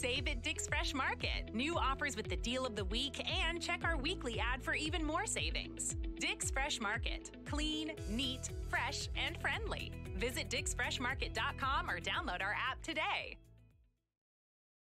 Save at Dick's Fresh Market. New offers with the deal of the week, and check our weekly ad for even more savings. Dick's Fresh Market. Clean, neat, fresh, and friendly. Visit dicksfreshmarket.com or download our app today.